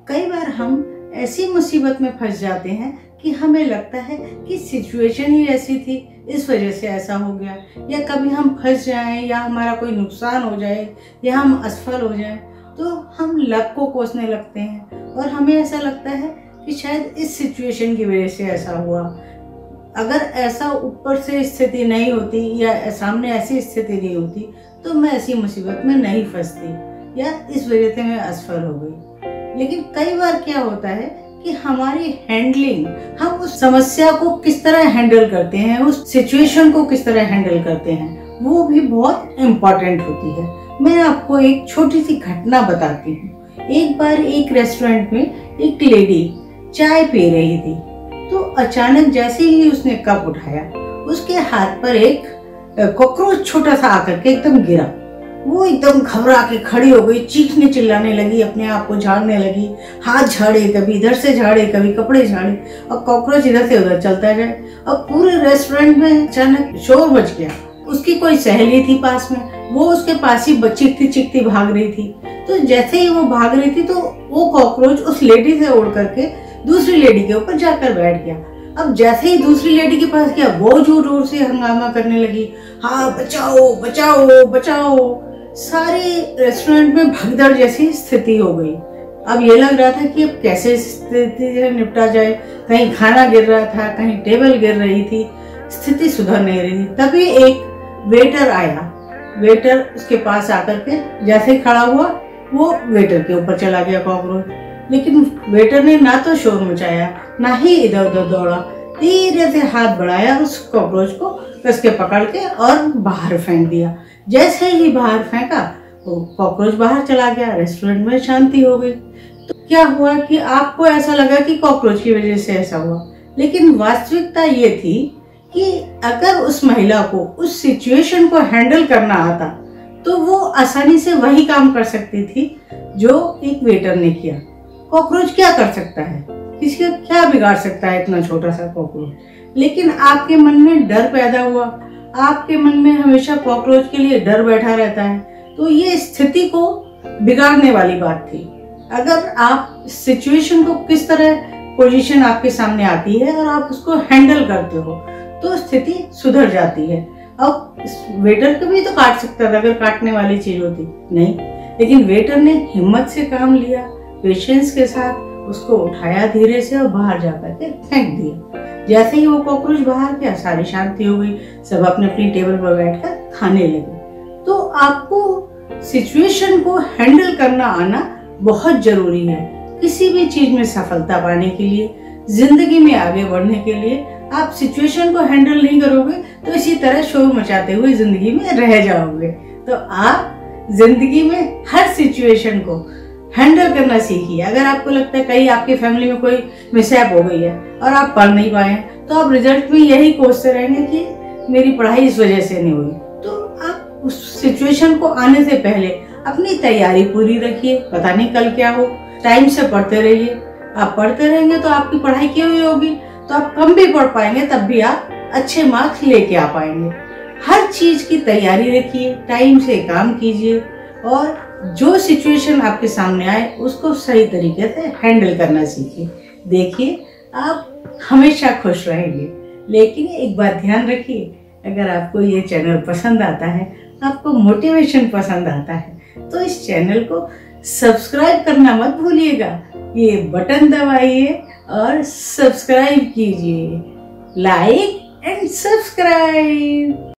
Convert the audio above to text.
कई बार हम ऐसी मुसीबत में फंस जाते हैं कि हमें लगता है कि सिचुएशन ही ऐसी थी, इस वजह से ऐसा हो गया, या कभी हम फंस जाएं या हमारा कोई नुकसान हो जाए या हम असफल हो जाएं तो हम लक को कोसने लगते हैं और हमें ऐसा लगता है कि शायद इस सिचुएशन की वजह से ऐसा हुआ। अगर ऐसा ऊपर से स्थिति नहीं होती या सामने ऐसी स्थिति नहीं होती तो मैं ऐसी मुसीबत में नहीं फंसती या इस वजह से मैं असफल हो गई। लेकिन कई बार क्या होता है कि हमारी हैंडलिंग, हम उस समस्या को किस तरह हैंडल करते हैं, उस सिचुएशन को किस तरह हैंडल करते हैं, वो भी बहुत इम्पोर्टेंट होती है। मैं आपको एक छोटी सी घटना बताती हूँ। एक बार एक रेस्टोरेंट में एक लेडी चाय पी रही थी तो अचानक जैसे ही उसने कप उठाया उसके हाथ पर एक कॉकरोच छोटा सा आकर के एकदम गिरा। वो एकदम घबरा के खड़ी हो गई, चीखने चिल्लाने लगी, अपने आप को झाड़ने लगी, हाथ झाड़े, कभी इधर से झाड़े, कभी कपड़े झाड़े और कॉकरोच इधर से उधर चलता जाए। और पूरे रेस्टोरेंट में अचानक शोर मच गया। उसकी कोई सहेली थी पास में, वो उसके पास ही चीखती चीखती भाग रही थी। तो जैसे ही वो भाग रही थी तो वो कॉकरोच उस लेडी से उड़ करके दूसरी लेडी के ऊपर जाकर बैठ गया। अब जैसे ही दूसरी लेडी के पास गया वो जोर जोर से हंगामा करने लगी, हाँ बचाओ बचाओ बचाओ। सारे रेस्टोरेंट में भगदड़ जैसी स्थिति हो गई। अब ये लग रहा था कि अब कैसे स्थिति से निपटा जाए। कहीं खाना गिर रहा था, कहीं टेबल गिर रही थी, स्थिति सुधर नहीं रही थी। तभी एक वेटर आया। वेटर उसके पास आकर के जैसे ही खड़ा हुआ वो वेटर के ऊपर चला गया कॉकरोच। लेकिन वेटर ने ना तो शोर मचाया ना ही इधर उधर दौड़ा, धीरे से हाथ बढ़ाया, उस कॉकरोच को कस के पकड़ के और बाहर फेंक दिया। जैसे ही बाहर फेंका वो कॉकरोच बाहर चला गया। रेस्टोरेंट में शांति हो गई। तो क्या हुआ कि आपको ऐसा लगा कि कॉकरोच की वजह से ऐसा हुआ, लेकिन वास्तविकता ये थी कि अगर उस महिला को उस सिचुएशन को हैंडल करना आता तो वो आसानी से वही काम कर सकती थी जो एक वेटर ने किया। कॉकरोच क्या कर सकता है, किसी का क्या बिगाड़ सकता है इतना छोटा सा कॉकरोच। लेकिन आपके मन में डर पैदा हुआ, आपके मन में हमेशा कॉकरोच के लिए डर बैठा रहता है, तो ये स्थिति को बिगाड़ने वाली बात थी। अगर आप सिचुएशन को किस तरह पोजीशन आपके सामने आती है और आप उसको हैंडल करते हो तो स्थिति सुधर जाती है। अब वेटर को भी तो काट सकता था अगर काटने वाली चीज होती, नहीं, लेकिन वेटर ने हिम्मत से काम लिया, पेशेंस के साथ उसको उठाया धीरे से और बाहर जाकर के फेंक दिया। जैसे ही वो कॉकरोच बाहर गया सारी शांति हो गई, सब अपने अपनी टेबल पर बैठकर खाने लगे। तो आपको सिचुएशन को हैंडल करना आना बहुत जरूरी है। किसी भी चीज में सफलता पाने के लिए, जिंदगी में आगे बढ़ने के लिए आप सिचुएशन को हैंडल नहीं करोगे तो इसी तरह शोर मचाते हुए जिंदगी में रह जाओगे। तो आप जिंदगी में हर सिचुएशन को हैंडल करना सीखिए। अगर आपको लगता है कहीं आपकी फैमिली में कोई मिसहैप हो गई है और आप पढ़ नहीं पाए तो आप रिजल्ट में यही कोसते रहेंगे कि मेरी पढ़ाई इस वजह से नहीं हुई, तो आप उस सिचुएशन को आने से पहले अपनी तैयारी पूरी रखिए। पता नहीं कल क्या हो, टाइम से पढ़ते रहिए। आप पढ़ते रहेंगे तो आपकी पढ़ाई की हुई होगी तो आप कम भी पढ़ पाएंगे तब भी आप अच्छे मार्क्स लेके आ पाएंगे। हर चीज की तैयारी रखिए, टाइम से काम कीजिए और जो सिचुएशन आपके सामने आए उसको सही तरीके से हैंडल करना सीखिए। देखिए आप हमेशा खुश रहेंगे। लेकिन एक बात ध्यान रखिए, अगर आपको ये चैनल पसंद आता है, आपको मोटिवेशन पसंद आता है तो इस चैनल को सब्सक्राइब करना मत भूलिएगा। ये बटन दबाइए और सब्सक्राइब कीजिए। Like and subscribe.